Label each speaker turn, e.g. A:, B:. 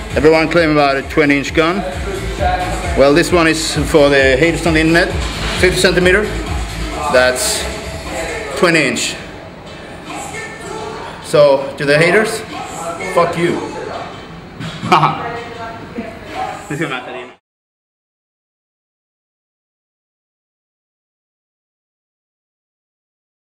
A: Everyone claim about a 20-inch gun. Well, this one is for the haters on the internet. 50 centimeter. That's 20-inch. So, to the haters, fuck you. Haha.